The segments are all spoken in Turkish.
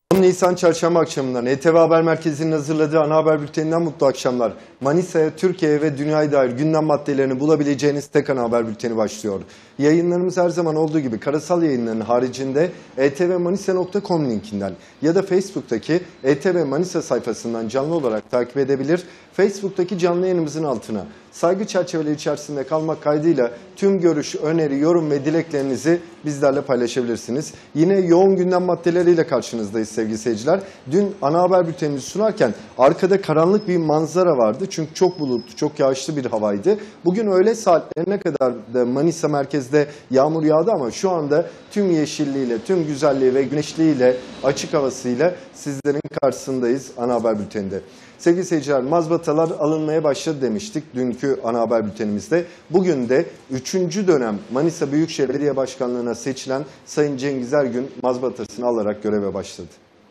10 Nisan Çarşamba akşamından ETV Haber Merkezi'nin hazırladığı ana haber bülteninden mutlu akşamlar. Manisa'ya, Türkiye'ye ve dünyaya dair gündem maddelerini bulabileceğiniz tek ana haber bülteni başlıyor. Yayınlarımız her zaman olduğu gibi karasal yayınların haricinde etvmanisa.com linkinden ya da Facebook'taki ETV Manisa sayfasından canlı olarak takip edebilir. Facebook'taki canlı yayınımızın altına saygı çerçeveleri içerisinde kalmak kaydıyla tüm görüş, öneri, yorum ve dileklerinizi bizlerle paylaşabilirsiniz. Yine yoğun gündem maddeleriyle karşınızdayız sevgili seyirciler. Dün ana haber bültenimizi sunarken arkada karanlık bir manzara vardı. Çünkü çok bulutlu, çok yağışlı bir havaydı. Bugün öğle saatlerine kadar da Manisa merkezde yağmur yağdı ama şu anda tüm yeşilliğiyle, tüm güzelliği ve güneşliğiyle, açık havasıyla sizlerin karşısındayız ana haber bülteninde. Sevgili seyirciler, mazbatalar alınmaya başladı demiştik dünkü ana haber bültenimizde. Bugün de 3. dönem Manisa Büyükşehir Belediye Başkanlığı'na seçilen Sayın Cengiz Ergün mazbatasını alarak göreve başladı.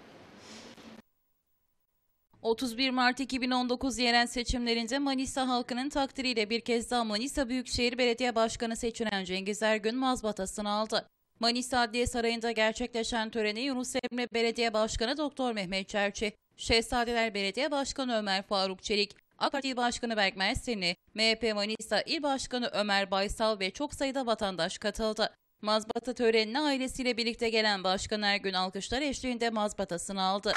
31 Mart 2019 yerel seçimlerinde Manisa halkının takdiriyle bir kez daha Manisa Büyükşehir Belediye Başkanı seçilen Cengiz Ergün mazbatasını aldı. Manisa Adliye Sarayı'nda gerçekleşen töreni Yunus Emre Belediye Başkanı Doktor Mehmet Çerçi, Şehzadeler Belediye Başkanı Ömer Faruk Çelik, AK Parti İl Başkanı Berk Mersinli, MHP Manisa İl Başkanı Ömer Baysal ve çok sayıda vatandaş katıldı. Mazbata törenine ailesiyle birlikte gelen Başkan Ergün alkışlar eşliğinde mazbatasını aldı.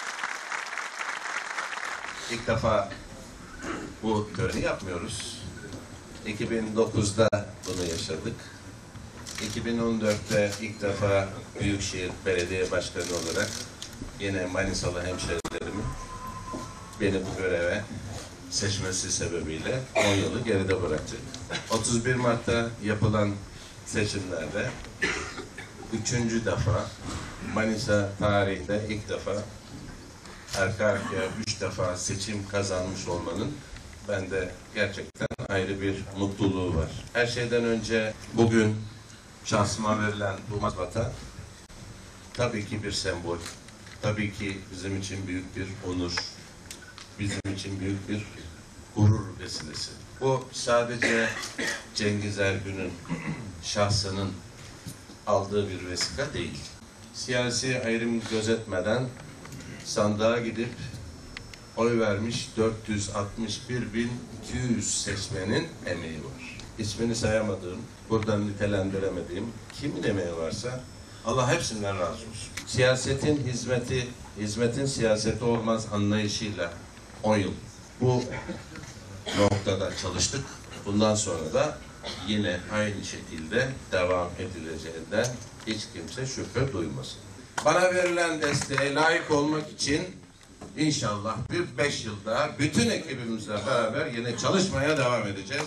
İlk defa bu töreni yapmıyoruz. 2009'da bunu yaşadık. 2014'te ilk defa Büyükşehir Belediye Başkanı olarak yine Manisalı hemşerilerimin beni bu göreve seçmesi sebebiyle 10 yılı geride bıraktık. 31 Mart'ta yapılan seçimlerde 3. defa Manisa tarihinde ilk defa arka arkaya 3 defa seçim kazanmış olmanın bende gerçekten ayrı bir mutluluğu var. Her şeyden önce bugün şahsıma verilen bu mazbata tabii ki bir sembol. Tabii ki bizim için büyük bir onur, bizim için büyük bir gurur vesilesi. Bu sadece Cengiz Ergün'ün şahsının aldığı bir vesika değil. Siyasi ayrım gözetmeden sandığa gidip oy vermiş 461.200 seçmenin emeği var. İsmini sayamadığım, buradan nitelendiremediğim kimin emeği varsa Allah hepsinden razı olsun. Siyasetin hizmetin siyaseti olmaz anlayışıyla 10 yıl bu noktada çalıştık. Bundan sonra da yine aynı şekilde devam edileceğinden hiç kimse şüphe duymasın. Bana verilen desteğe layık olmak için inşallah bir 5 yıl daha bütün ekibimizle beraber yine çalışmaya devam edeceğiz.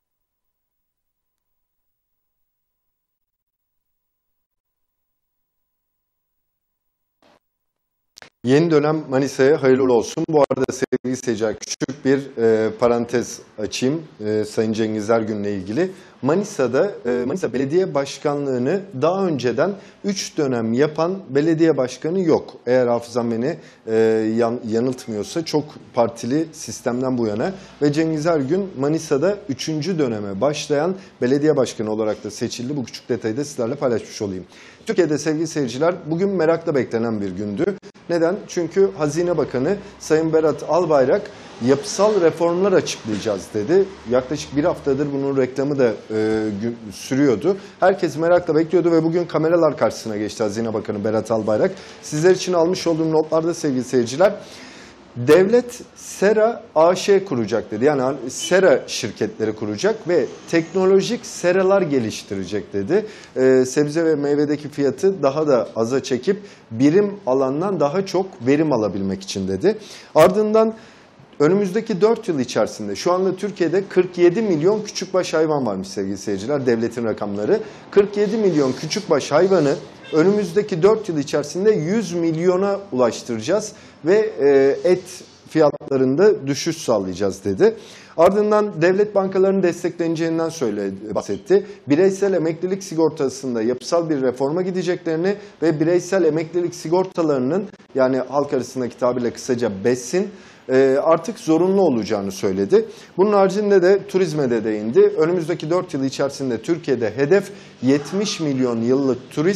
Yeni dönem Manisa'ya hayırlı olsun. Bu arada sevgili seyirciler küçük bir parantez açayım Sayın Cengiz Ergün'le ilgili. Manisa Belediye Başkanlığı'nı daha önceden 3 dönem yapan belediye başkanı yok. Eğer hafızam beni yanıltmıyorsa çok partili sistemden bu yana. Ve Cengiz Ergün Manisa'da 3. döneme başlayan belediye başkanı olarak da seçildi. Bu küçük detayı da sizlerle paylaşmış olayım. Türkiye'de sevgili seyirciler bugün merakla beklenen bir gündü. Neden? Çünkü Hazine Bakanı Sayın Berat Albayrak yapısal reformlar açıklayacağız dedi. Yaklaşık bir haftadır bunun reklamı da sürüyordu. Herkes merakla bekliyordu ve bugün kameralar karşısına geçti Hazine Bakanı Berat Albayrak. Sizler için almış olduğum notlarda sevgili seyirciler, devlet sera AŞ kuracak dedi. Yani sera şirketleri kuracak ve teknolojik seralar geliştirecek dedi. Sebze ve meyvedeki fiyatı daha da aza çekip birim alandan daha çok verim alabilmek için dedi. Ardından önümüzdeki 4 yıl içerisinde şu anda Türkiye'de 47 milyon küçükbaş hayvan varmış sevgili seyirciler, devletin rakamları. 47 milyon küçükbaş hayvanı önümüzdeki 4 yıl içerisinde 100 milyona ulaştıracağız ve et fiyatlarında düşüş sağlayacağız dedi. Ardından devlet bankalarının destekleneceğinden bahsetti. Bireysel emeklilik sigortasında yapısal bir reforma gideceklerini ve bireysel emeklilik sigortalarının, yani halk arasındaki tabirle kısaca BES'in artık zorunlu olacağını söyledi. Bunun haricinde de turizme de değindi. Önümüzdeki 4 yıl içerisinde Türkiye'de hedef 70 milyon yıllık turist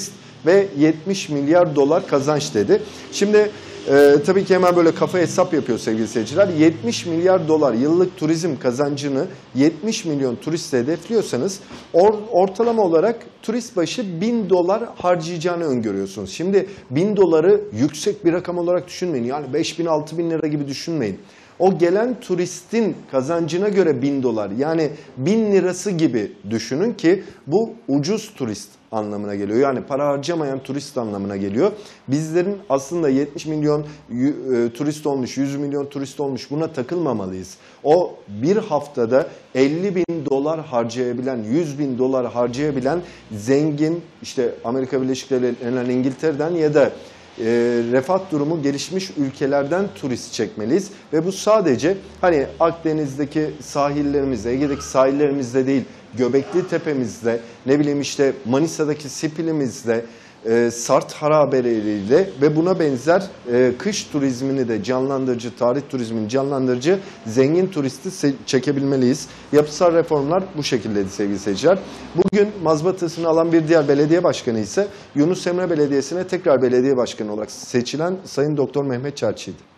ve 70 milyar dolar kazanç dedi. Şimdi tabii ki hemen böyle kafa hesap yapıyor sevgili seyirciler. 70 milyar dolar yıllık turizm kazancını 70 milyon turiste hedefliyorsanız ortalama olarak turist başı 1000 dolar harcayacağını öngörüyorsunuz. Şimdi 1000 doları yüksek bir rakam olarak düşünmeyin. Yani 5000-6000 lira gibi düşünmeyin. O gelen turistin kazancına göre 1000 dolar yani 1000 lirası gibi düşünün ki bu ucuz turist anlamına geliyor. Yani para harcamayan turist anlamına geliyor. Bizlerin aslında 70 milyon turist olmuş, 100 milyon turist olmuş buna takılmamalıyız. O bir haftada 50 bin dolar harcayabilen, 100 bin dolar harcayabilen zengin işte Amerika Birleşik Devletleri'nden, İngiltere'den ya da refah durumu gelişmiş ülkelerden turist çekmeliyiz. Ve bu sadece hani Akdeniz'deki sahillerimizde, Ege'deki sahillerimizde değil, Göbekli Tepe'mizde, ne bileyim işte Manisa'daki Sipil'imizde, Sart harabeleriyle ve buna benzer kış turizmini de canlandırıcı, tarih turizmini canlandırıcı zengin turisti çekebilmeliyiz. Yapısal reformlar bu şekildeydi sevgili seyirciler. Bugün mazbatasını alan bir diğer belediye başkanı ise Yunus Emre Belediyesi'ne tekrar belediye başkanı olarak seçilen Sayın Doktor Mehmet Çerçi'ydi.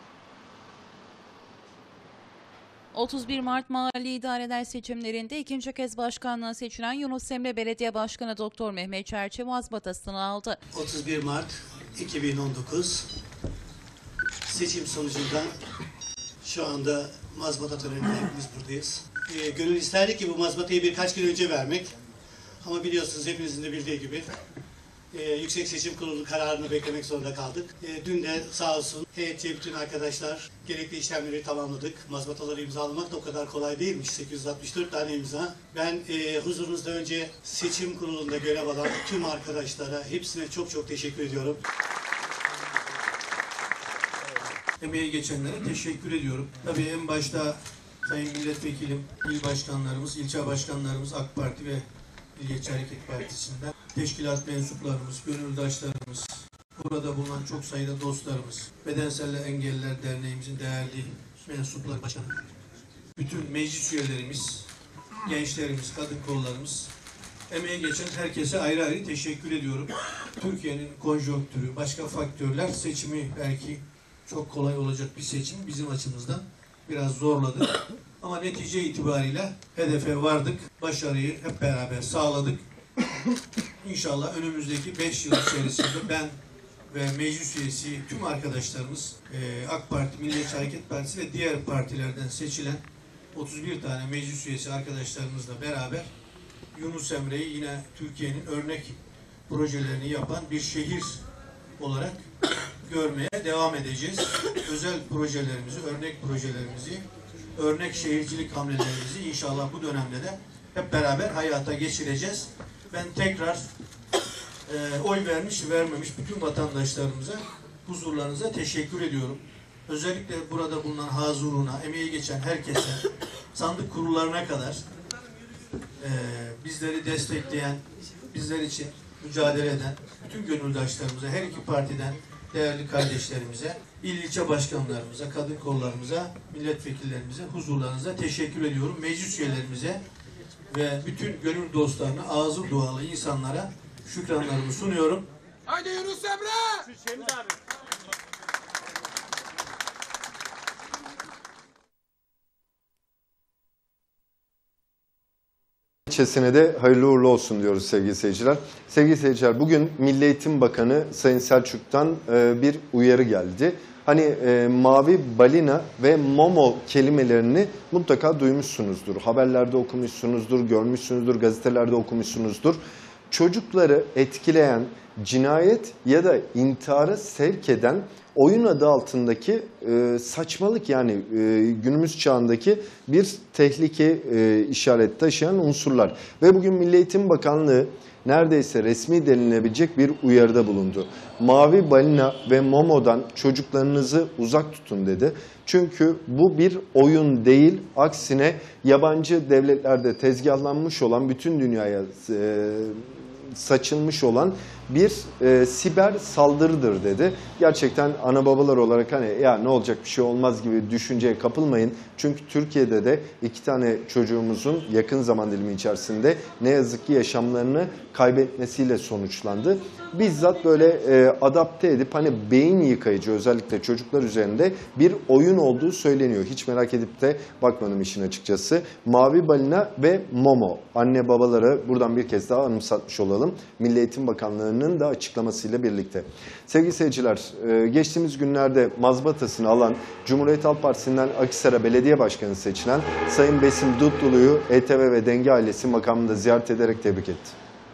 31 Mart Mahalli İdareler seçimlerinde ikinci kez başkanlığa seçilen Yunus Emre Belediye Başkanı Doktor Mehmet Çerçi mazbatasını aldı. 31 Mart 2019 seçim sonucunda şu anda mazbata töreninde hepimiz buradayız. Gönül isterdi ki bu mazbatayı birkaç gün önce vermek. Ama biliyorsunuz hepinizin de bildiği gibi Yüksek Seçim Kurulu kararını beklemek zorunda kaldık. Dün de sağ olsun heyetçi bütün arkadaşlar gerekli işlemleri tamamladık. Mazbataları imzalamak da o kadar kolay değilmiş. 864 tane imza. Ben huzurunuzda önce seçim kurulunda görev alan tüm arkadaşlara hepsine çok çok teşekkür ediyorum. Emeği geçenlere teşekkür ediyorum. Tabii en başta Sayın Milletvekilim, il başkanlarımız, ilçe başkanlarımız AK Parti ve Milliyetçi Hareket Partisi'nden, teşkilat mensuplarımız, gönüldaşlarımız, burada bulunan çok sayıda dostlarımız, Bedensel Engelliler Derneğimizin değerli mensupları, başkanı, bütün meclis üyelerimiz, gençlerimiz, kadın kollarımız, emeği geçen herkese ayrı ayrı teşekkür ediyorum. Türkiye'nin konjonktürü, başka faktörler seçimi belki çok kolay olacak bir seçim bizim açımızdan biraz zorladı. Ama netice itibariyle hedefe vardık. Başarıyı hep beraber sağladık. İnşallah önümüzdeki 5 yıl içerisinde ben ve meclis üyesi tüm arkadaşlarımız AK Parti, Milliyetçi Hareket Partisi ve diğer partilerden seçilen 31 tane meclis üyesi arkadaşlarımızla beraber Yunus Emre'yi yine Türkiye'nin örnek projelerini yapan bir şehir olarak görmeye devam edeceğiz. Özel projelerimizi, örnek projelerimizi, örnek şehircilik hamlelerimizi inşallah bu dönemde de hep beraber hayata geçireceğiz. Ben tekrar oy vermiş, vermemiş bütün vatandaşlarımıza, huzurlarınıza teşekkür ediyorum. Özellikle burada bulunan hazuruna, emeği geçen herkese, sandık kurullarına kadar bizleri destekleyen, bizler için mücadele eden bütün gönüldaşlarımıza, her iki partiden değerli kardeşlerimize, ilçe başkanlarımıza, kadın kollarımıza, milletvekillerimize, huzurlarınıza teşekkür ediyorum. Meclis üyelerimize ve bütün gönül dostlarına, ağzı dualı insanlara şükranlarımı sunuyorum. Haydi Yunus Emre! İlçesine de hayırlı uğurlu olsun diyoruz sevgili seyirciler. Sevgili seyirciler, bugün Milli Eğitim Bakanı Sayın Selçuk'tan bir uyarı geldi. Hani mavi balina ve momo kelimelerini mutlaka duymuşsunuzdur. Haberlerde okumuşsunuzdur, görmüşsünüzdür, gazetelerde okumuşsunuzdur. Çocukları etkileyen, cinayet ya da intihara sevk eden oyun adı altındaki saçmalık, yani günümüz çağındaki bir tehlike işareti taşıyan unsurlar. Ve bugün Milli Eğitim Bakanlığı neredeyse resmi denilebilecek bir uyarıda bulundu. Mavi balina ve momodan çocuklarınızı uzak tutun dedi. Çünkü bu bir oyun değil, aksine yabancı devletlerde tezgahlanmış olan, bütün dünyaya saçılmış olan bir siber saldırıdır dedi. Gerçekten ana babalar olarak hani ya ne olacak bir şey olmaz gibi düşünceye kapılmayın. Çünkü Türkiye'de de 2 tane çocuğumuzun yakın zaman dilimi içerisinde ne yazık ki yaşamlarını kaybetmesiyle sonuçlandı. Bizzat böyle adapte edip hani beyin yıkayıcı özellikle çocuklar üzerinde bir oyun olduğu söyleniyor. Hiç merak edip de bakmadım işin açıkçası. Mavi Balina ve Momo anne babalara buradan bir kez daha anımsatmış olalım. Milli Eğitim Bakanlığı'nın da açıklamasıyla birlikte. Sevgili seyirciler, geçtiğimiz günlerde mazbatasını alan Cumhuriyet Halk Partisi'nden Akhisar'a belediye başkanı seçilen Sayın Besim Dutlulu'yu ETV ve Denge ailesi makamında ziyaret ederek tebrik etti.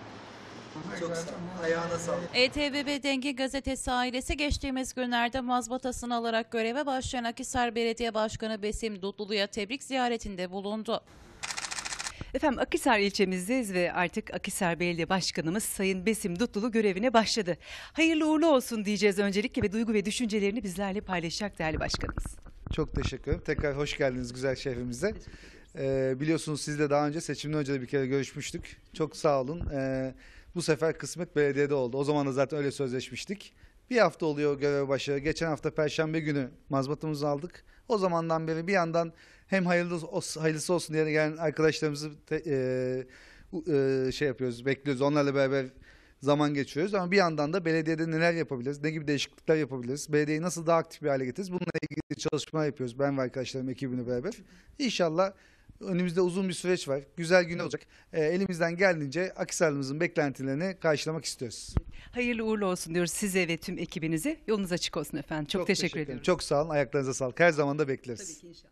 ETV Denge Gazetesi ailesi geçtiğimiz günlerde mazbatasını alarak göreve başlayan Akhisar Belediye Başkanı Besim Dutlulu'ya tebrik ziyaretinde bulundu. Efendim Akhisar ilçemizdeyiz ve artık Akhisar Belediye Başkanımız Sayın Besim Dutlulu görevine başladı. Hayırlı uğurlu olsun diyeceğiz öncelikle ve duygu ve düşüncelerini bizlerle paylaşacak değerli başkanımız. Çok teşekkür ederim. Tekrar hoş geldiniz güzel şehrimize. Biliyorsunuz sizle daha önce seçimden önce de bir kere görüşmüştük. Çok sağ olun. Bu sefer kısmet belediyede oldu. O zaman da zaten öyle sözleşmiştik. Bir hafta oluyor göreve başladı. Geçen hafta Perşembe günü mazbatamızı aldık. O zamandan beri bir yandan hem hayırlısı olsun diye gelen arkadaşlarımızı şey yapıyoruz, bekliyoruz. Onlarla beraber zaman geçiriyoruz. Ama bir yandan da belediyede neler yapabiliriz, ne gibi değişiklikler yapabiliriz, belediyeyi nasıl daha aktif bir hale getiririz. Bununla ilgili çalışmalar yapıyoruz ben ve arkadaşlarım ekibimle beraber. İnşallah önümüzde uzun bir süreç var. Güzel gün olacak. Elimizden geldiğince Akhisarlımızın beklentilerini karşılamak istiyoruz. Hayırlı uğurlu olsun diyoruz size ve tüm ekibinize. Yolunuz açık olsun efendim. Çok teşekkür ederim. Çok sağ olun. Ayaklarınıza sağlık. Her zaman da bekleriz. Tabii ki inşallah.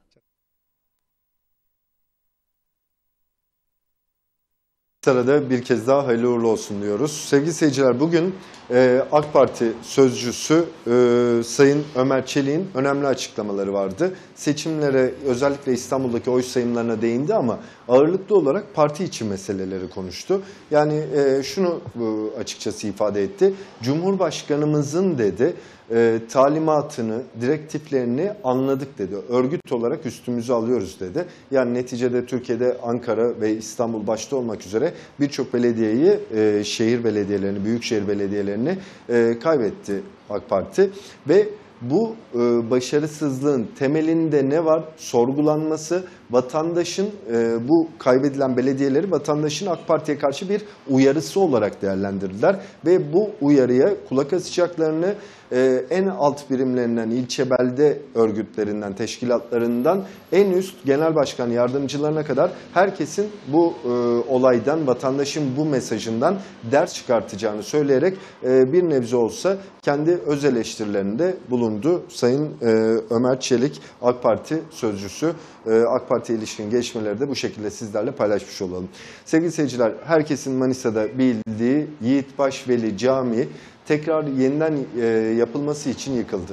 Sırada bir kez daha hayırlı uğurlu olsun diyoruz. Sevgili seyirciler, bugün AK Parti sözcüsü Sayın Ömer Çelik'in önemli açıklamaları vardı. Seçimlere, özellikle İstanbul'daki oy sayımlarına değindi ama ağırlıklı olarak parti içi meseleleri konuştu. Yani şunu açıkçası ifade etti. Cumhurbaşkanımızın dedi talimatını, direktiflerini anladık dedi. Örgüt olarak üstümüze alıyoruz dedi. Yani neticede Türkiye'de Ankara ve İstanbul başta olmak üzere birçok belediyeyi, şehir belediyelerini, büyükşehir belediyelerini kaybetti AK Parti ve bu başarısızlığın temelinde ne var? Sorgulanması, vatandaşın bu kaybedilen belediyeleri vatandaşın AK Parti'ye karşı bir uyarısı olarak değerlendirdiler. Ve bu uyarıya kulak asacaklarını en alt birimlerinden, ilçe belde örgütlerinden, teşkilatlarından en üst genel başkan yardımcılarına kadar herkesin bu olaydan, vatandaşın bu mesajından ders çıkartacağını söyleyerek bir nebze olsa kendi öz eleştirilerinde bulundu. Sayın Ömer Çelik, AK Parti sözcüsü, AK Parti'ye ilişkin gelişmeleri de bu şekilde sizlerle paylaşmış olalım. Sevgili seyirciler, herkesin Manisa'da bildiği Yiğitbaş Veli Camii tekrar yeniden yapılması için yıkıldı.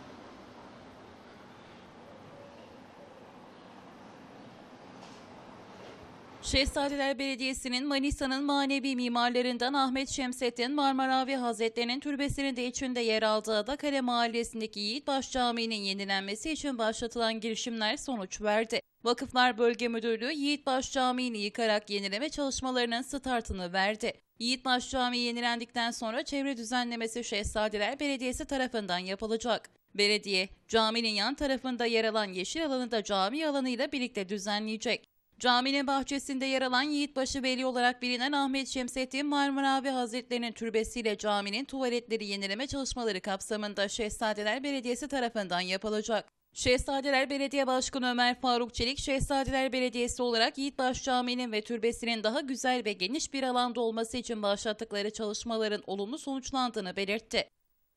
Şehzadeler Belediyesi'nin Manisa'nın manevi mimarlarından Ahmet Şemsettin Marmaravi Hazretleri'nin türbesinin de içinde yer aldığı Adakale Mahallesi'ndeki Yiğitbaş Camii'nin yenilenmesi için başlatılan girişimler sonuç verdi. Vakıflar Bölge Müdürlüğü Yiğitbaş Camii'ni yıkarak yenileme çalışmalarının startını verdi. Yiğitbaş Camii yenilendikten sonra çevre düzenlemesi Şehzadeler Belediyesi tarafından yapılacak. Belediye, caminin yan tarafında yer alan yeşil alanı da cami alanıyla birlikte düzenleyecek. Caminin bahçesinde yer alan Yiğitbaşı Veli olarak bilinen Ahmet Şemsettin Marmaravi Hazretleri'nin türbesiyle caminin tuvaletleri yenileme çalışmaları kapsamında Şehzadeler Belediyesi tarafından yapılacak. Şehzadeler Belediye Başkanı Ömer Faruk Çelik, Şehzadeler Belediyesi olarak Yiğitbaş Camii'nin ve türbesinin daha güzel ve geniş bir alanda olması için başlattıkları çalışmaların olumlu sonuçlandığını belirtti.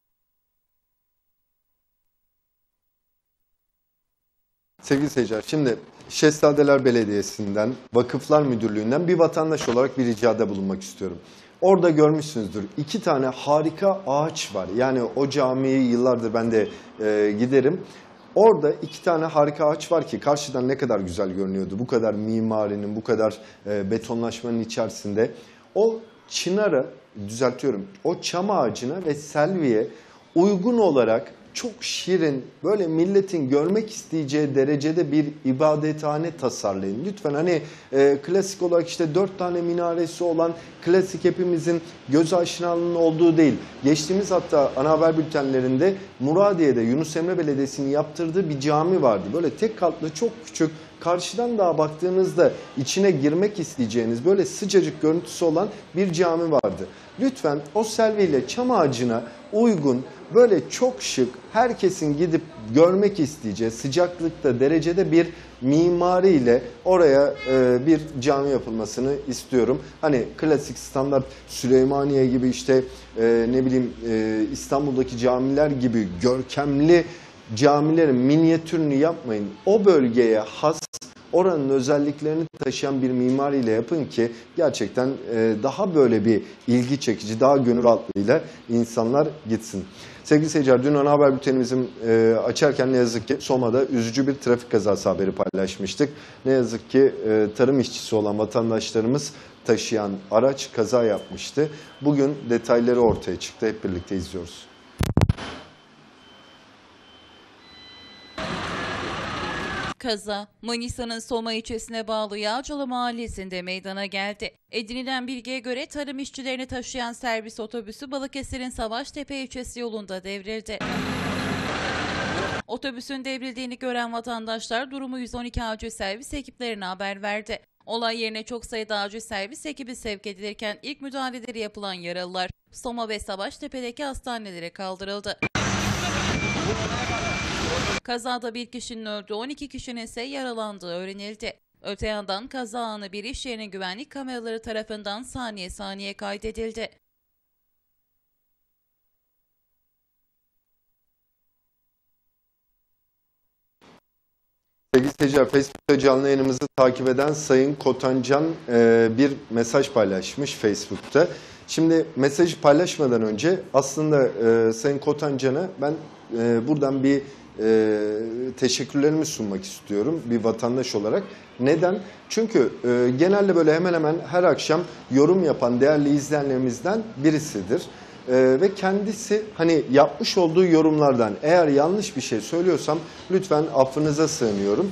Sevgili seyirciler, şimdi Şehzadeler Belediyesi'nden, Vakıflar Müdürlüğü'nden bir vatandaş olarak bir ricada bulunmak istiyorum. Orada görmüşsünüzdür, 2 tane harika ağaç var. Yani o camiyi yıllardır ben de giderim. Orada 2 tane harika ağaç var ki karşıdan ne kadar güzel görünüyordu. Bu kadar mimarinin, bu kadar betonlaşmanın içerisinde. O çınara, düzeltiyorum, o çam ağacına ve selviye uygun olarak çok şirin, böyle milletin görmek isteyeceği derecede bir ibadethane tasarlayın. Lütfen hani klasik olarak işte 4 tane minaresi olan, klasik hepimizin göz aşinalığının olduğu değil. Geçtiğimiz hatta ana haber bültenlerinde Muradiye'de Yunus Emre Belediyesi'nin yaptırdığı bir cami vardı. Böyle tek katlı, çok küçük, karşıdan dağa baktığınızda içine girmek isteyeceğiniz böyle sıcacık görüntüsü olan bir cami vardı. Lütfen o selviyle çam ağacına uygun, böyle çok şık, herkesin gidip görmek isteyeceği sıcaklıkta, derecede bir mimariyle oraya bir cami yapılmasını istiyorum. Hani klasik standart Süleymaniye gibi işte ne bileyim İstanbul'daki camiler gibi görkemli camilerin minyatürünü yapmayın. O bölgeye has, oranın özelliklerini taşıyan bir mimariyle yapın ki gerçekten daha böyle bir ilgi çekici, daha gönül rahatlığıyla insanlar gitsin. Sevgili seyirciler, dün ana haber bültenimizi açarken ne yazık ki Soma'da üzücü bir trafik kazası haberi paylaşmıştık. Ne yazık ki tarım işçisi olan vatandaşlarımız taşıyan araç kaza yapmıştı. Bugün detayları ortaya çıktı. Hep birlikte izliyoruz. Kaza, Manisa'nın Soma ilçesine bağlı Yağcılı mahallesinde meydana geldi. Edinilen bilgiye göre tarım işçilerini taşıyan servis otobüsü Balıkesir'in Savaştepe ilçesi yolunda devrildi. Otobüsün devrildiğini gören vatandaşlar durumu 112 acil servis ekiplerine haber verdi. Olay yerine çok sayıda acil servis ekibi sevk edilirken ilk müdahaleleri yapılan yaralılar Soma ve Savaştepe'deki hastanelere kaldırıldı. Kazada bir kişinin öldüğü, 12 kişinin ise yaralandığı öğrenildi. Öte yandan kaza anı bir iş yerinin güvenlik kameraları tarafından saniye saniye kaydedildi. Sevgili seyirciler, Facebook'ta canlı yayınımızı takip eden Sayın Kotancan bir mesaj paylaşmış Facebook'ta. Şimdi mesajı paylaşmadan önce aslında Sayın Kotancan'a ben buradan bir teşekkürlerimi sunmak istiyorum bir vatandaş olarak. Neden? Çünkü genelde böyle hemen hemen her akşam yorum yapan değerli izleyenlerimizden birisidir. Ve kendisi hani yapmış olduğu yorumlardan eğer yanlış bir şey söylüyorsam lütfen affınıza sığınıyorum.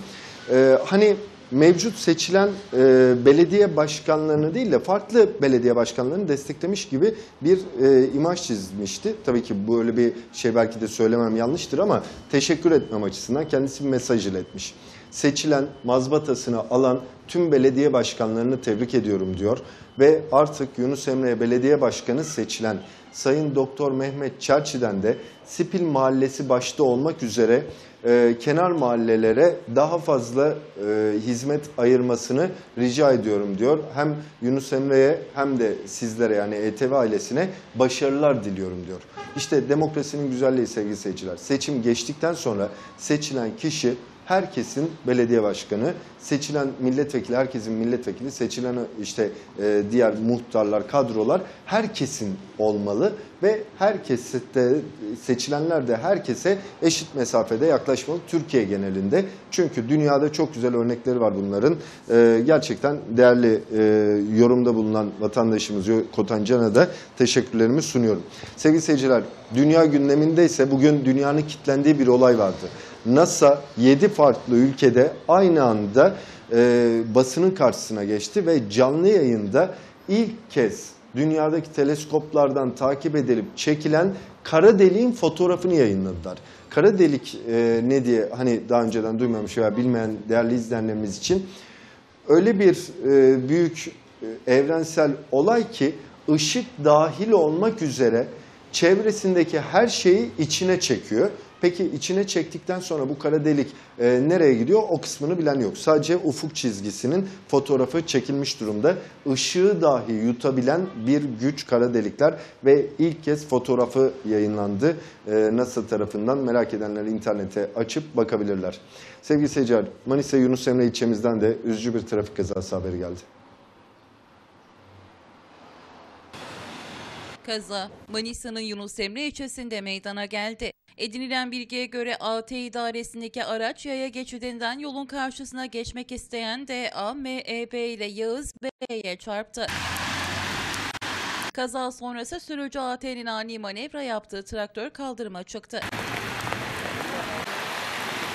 Hani mevcut seçilen belediye başkanlarını değil de farklı belediye başkanlarını desteklemiş gibi bir imaj çizmişti. Tabii ki böyle bir şey belki de söylemem yanlıştır ama teşekkür etmem açısından kendisi bir mesaj iletmiş. Seçilen, mazbatasını alan tüm belediye başkanlarını tebrik ediyorum diyor. Ve artık Yunus Emre Belediye Başkanı seçilen Sayın Doktor Mehmet Çerçi'den de Sipil Mahallesi başta olmak üzere kenar mahallelere daha fazla hizmet ayırmasını rica ediyorum diyor. Hem Yunus Emre'ye hem de sizlere yani ETV ailesine başarılar diliyorum diyor. İşte demokrasinin güzelliği sevgili seyirciler. Seçim geçtikten sonra seçilen kişi herkesin belediye başkanı, seçilen milletvekili, herkesin milletvekili, seçilen işte diğer muhtarlar, kadrolar herkesin olmalı ve herkese de, seçilenler de herkese eşit mesafede yaklaşmalı Türkiye genelinde. Çünkü dünyada çok güzel örnekleri var bunların. Gerçekten değerli yorumda bulunan vatandaşımız Kotancan'a da teşekkürlerimi sunuyorum. Sevgili seyirciler, dünya gündeminde ise bugün dünyanın kilitlendiği bir olay vardı. NASA 7 farklı ülkede aynı anda basının karşısına geçti ve canlı yayında ilk kez dünyadaki teleskoplardan takip edilip çekilen kara deliğin fotoğrafını yayınladılar. Kara delik ne diye hani daha önceden duymamış veya bilmeyen değerli izleyenlerimiz için öyle bir büyük evrensel olay ki ışık dahil olmak üzere çevresindeki her şeyi içine çekiyor. Peki içine çektikten sonra bu kara delik nereye gidiyor? O kısmını bilen yok. Sadece ufuk çizgisinin fotoğrafı çekilmiş durumda. Işığı dahi yutabilen bir güç kara delikler ve ilk kez fotoğrafı yayınlandı NASA tarafından. Merak edenler internete açıp bakabilirler. Sevgili seyirciler, Manisa Yunus Emre ilçemizden de üzücü bir trafik kazası haberi geldi. Kaza, Manisa'nın Yunus Emre ilçesinde meydana geldi. Edinilen bilgiye göre AT idaresindeki araç yaya geçidinden yolun karşısına geçmek isteyen DA, MEB ile Yağız B'ye çarptı. Kaza sonrası sürücü AT'nin ani manevra yaptığı traktör kaldırıma çıktı.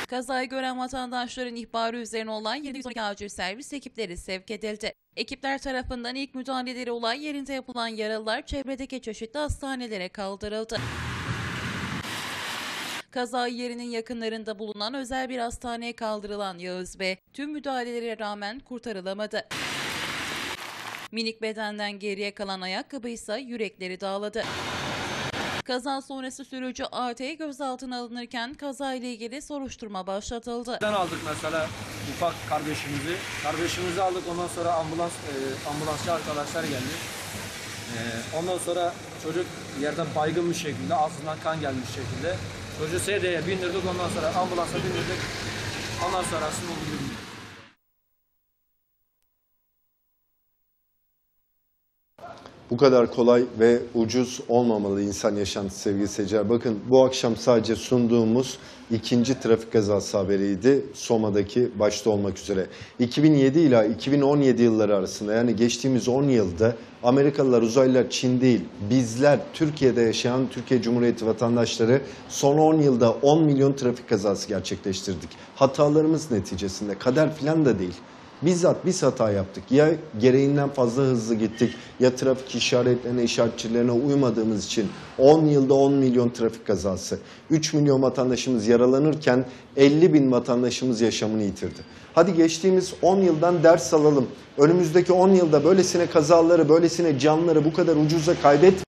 Kazayı gören vatandaşların ihbarı üzerine olan 712 acil servis ekipleri sevk edildi. Ekipler tarafından ilk müdahaleleri olay yerinde yapılan yaralılar çevredeki çeşitli hastanelere kaldırıldı. Kaza yerinin yakınlarında bulunan özel bir hastaneye kaldırılan Yağız B. tüm müdahalelere rağmen kurtarılamadı. Minik bedenden geriye kalan ayakkabı ise yürekleri dağladı. Kaza sonrası sürücü AT gözaltına alınırken kazayla ilgili soruşturma başlatıldı. Aldık mesela ufak kardeşimizi aldık, ondan sonra ambulansçı arkadaşlar geldi. Ondan sonra çocuk yerden baygın bir şekilde, ağzından kan gelmiş şekilde çocuğu sedyeye bindirdik, ondan sonra ambulansa bindirdik, ondan sonrasını bulunduk. Bu kadar kolay ve ucuz olmamalı insan yaşantısı sevgili seyirciler. Bakın bu akşam sadece sunduğumuz ikinci trafik kazası haberiydi. Soma'daki başta olmak üzere. 2007 ila 2017 yılları arasında, yani geçtiğimiz 10 yılda Amerikalılar, uzaylılar, Çin değil, bizler Türkiye'de yaşayan Türkiye Cumhuriyeti vatandaşları son 10 yılda 10 milyon trafik kazası gerçekleştirdik. Hatalarımız neticesinde, kader falan da değil. Bizzat biz hata yaptık. Ya gereğinden fazla hızlı gittik, ya trafik işaretlerine, işaretçilerine uymadığımız için 10 yılda 10 milyon trafik kazası. 3 milyon vatandaşımız yaralanırken 50 bin vatandaşımız yaşamını yitirdi. Hadi geçtiğimiz 10 yıldan ders alalım. Önümüzdeki 10 yılda böylesine kazaları, böylesine canları bu kadar ucuza kaybetmeyelim.